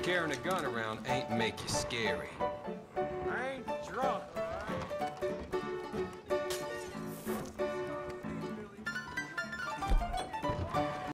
Carrying a gun around ain't make you scary.